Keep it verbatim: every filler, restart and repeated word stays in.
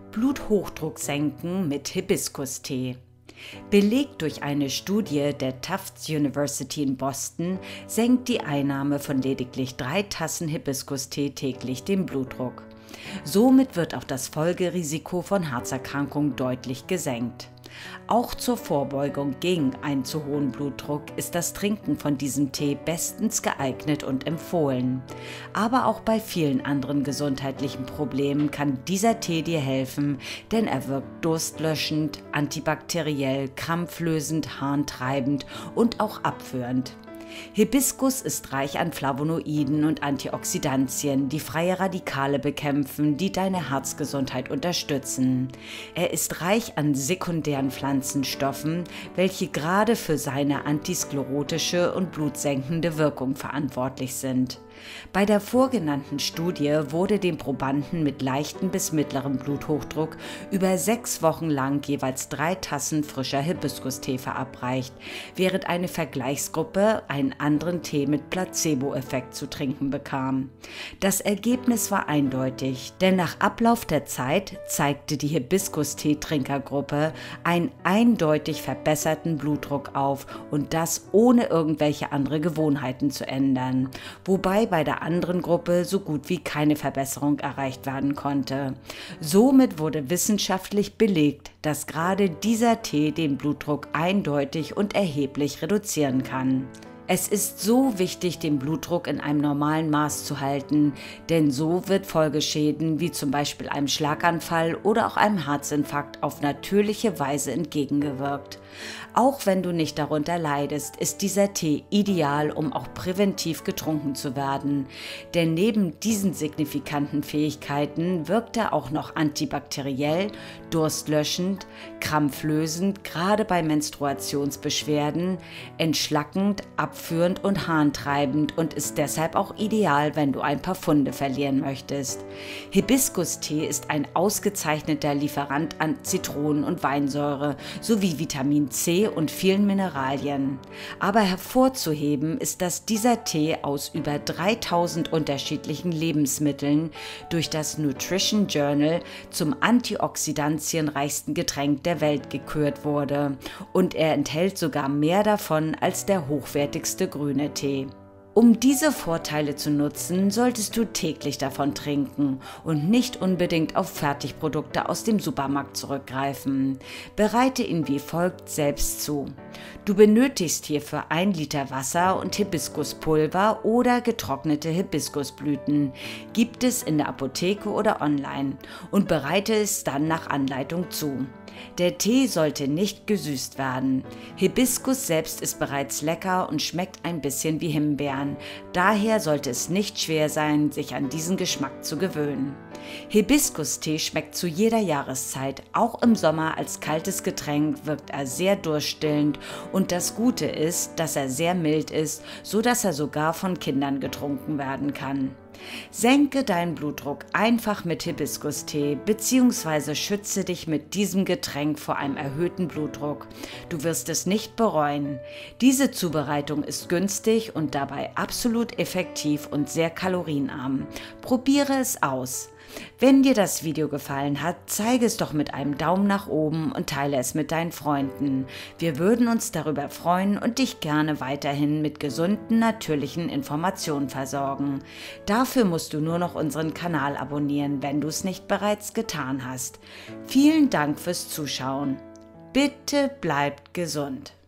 Bluthochdruck senken mit Hibiskustee. Belegt durch eine Studie der Tufts University in Boston senkt die Einnahme von lediglich drei Tassen Hibiskustee täglich den Blutdruck. Somit wird auch das Folgerisiko von Herzerkrankungen deutlich gesenkt. Auch zur Vorbeugung gegen einen zu hohen Blutdruck ist das Trinken von diesem Tee bestens geeignet und empfohlen. Aber auch bei vielen anderen gesundheitlichen Problemen kann dieser Tee dir helfen, denn er wirkt durstlöschend, antibakteriell, krampflösend, harntreibend und auch abführend. Hibiskus ist reich an Flavonoiden und Antioxidantien, die freie Radikale bekämpfen, die deine Herzgesundheit unterstützen. Er ist reich an sekundären Pflanzenstoffen, welche gerade für seine antisklerotische und blutsenkende Wirkung verantwortlich sind. Bei der vorgenannten Studie wurde den Probanden mit leichtem bis mittlerem Bluthochdruck über sechs Wochen lang jeweils drei Tassen frischer Hibiskustee verabreicht, während eine Vergleichsgruppe einen anderen Tee mit Placebo-Effekt zu trinken bekam. Das Ergebnis war eindeutig, denn nach Ablauf der Zeit zeigte die Hibiskustee-Trinkergruppe einen eindeutig verbesserten Blutdruck auf und das ohne irgendwelche andere Gewohnheiten zu ändern, wobei bei der anderen Gruppe so gut wie keine Verbesserung erreicht werden konnte. Somit wurde wissenschaftlich belegt, dass gerade dieser Tee den Blutdruck eindeutig und erheblich reduzieren kann. Es ist so wichtig, den Blutdruck in einem normalen Maß zu halten, denn so wird Folgeschäden wie zum Beispiel einem Schlaganfall oder auch einem Herzinfarkt auf natürliche Weise entgegengewirkt. Auch wenn du nicht darunter leidest, ist dieser Tee ideal, um auch präventiv getrunken zu werden. Denn neben diesen signifikanten Fähigkeiten wirkt er auch noch antibakteriell, durstlöschend, krampflösend, gerade bei Menstruationsbeschwerden, entschlackend, abführend und harntreibend und ist deshalb auch ideal, wenn du ein paar Pfunde verlieren möchtest. Hibiskustee ist ein ausgezeichneter Lieferant an Zitronen- und Weinsäure sowie Vitamin C und vielen Mineralien. Aber hervorzuheben ist, dass dieser Tee aus über dreitausend unterschiedlichen Lebensmitteln durch das Nutrition Journal zum antioxidantienreichsten Getränk der Welt gekürt wurde und er enthält sogar mehr davon als der hochwertigste grüne Tee. Um diese Vorteile zu nutzen, solltest du täglich davon trinken und nicht unbedingt auf Fertigprodukte aus dem Supermarkt zurückgreifen. Bereite ihn wie folgt selbst zu. Du benötigst hierfür ein Liter Wasser und Hibiskuspulver oder getrocknete Hibiskusblüten. Gibt es in der Apotheke oder online und bereite es dann nach Anleitung zu. Der Tee sollte nicht gesüßt werden. Hibiskus selbst ist bereits lecker und schmeckt ein bisschen wie Himbeeren. Daher sollte es nicht schwer sein, sich an diesen Geschmack zu gewöhnen. Hibiskustee schmeckt zu jeder Jahreszeit. Auch im Sommer als kaltes Getränk wirkt er sehr durststillend und das Gute ist, dass er sehr mild ist, so dass er sogar von Kindern getrunken werden kann. Senke deinen Blutdruck einfach mit Hibiskustee bzw. schütze dich mit diesem Getränk vor einem erhöhten Blutdruck. Du wirst es nicht bereuen. Diese Zubereitung ist günstig und dabei absolut effektiv und sehr kalorienarm. Probiere es aus. Wenn dir das Video gefallen hat, zeige es doch mit einem Daumen nach oben und teile es mit deinen Freunden. Wir würden uns darüber freuen und dich gerne weiterhin mit gesunden, natürlichen Informationen versorgen. Dafür musst du nur noch unseren Kanal abonnieren, wenn du es nicht bereits getan hast. Vielen Dank fürs Zuschauen. Bitte bleibt gesund.